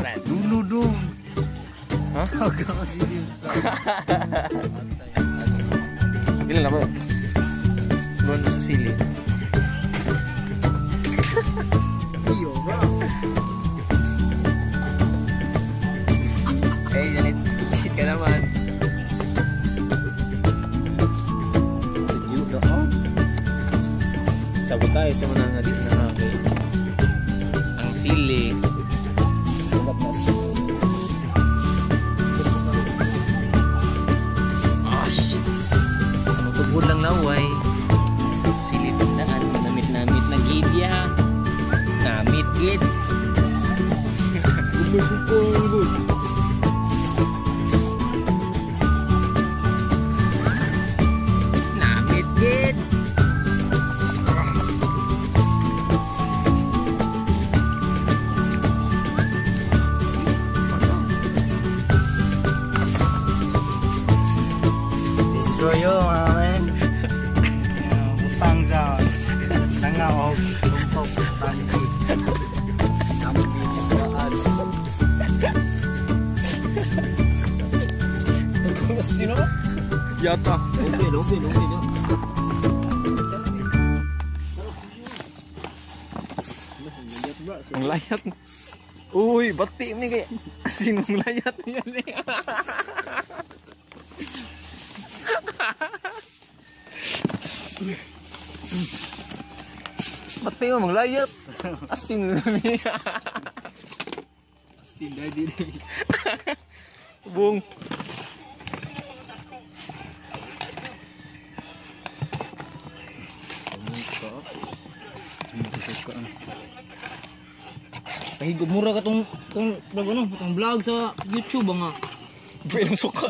friend. Dulu dong. Hah? Agak serius. Gila lah, Bro. Belum bisa sili. Iyo, bro. Jalit. Ka naman. Sejuk dah. Sabot tayo sa mga nalit na nakakay. Ang sili. Oh, shit. Sa matubod lang laway. Sili tandaan. Namit-namit na gid ya. Namit gid. Gumesupong good. Namit gid. Soyo, man. Utang sa nangaw, tumpok, tangkid. Ambil kebuaan. Sino? Yata. Lobe. Ang layat. Uy, bati ni kay. Sinong layat yan eh. Bati mo manglayat. Asin niya. Asin dah dia ni. Bung. Kahigog mura ka tong vlog ano, tong vlog sa YouTube nga. Belum suka.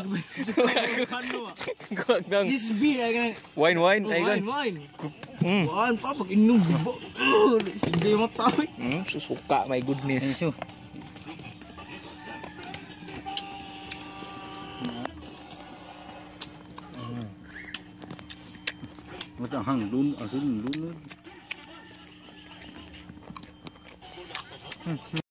Suka gang. This beer ay kan. Wine ay gan. Wine. Wine pa pag inom gibo. Sige mata. Susuka, my goodness. Macam hang lun asin lun.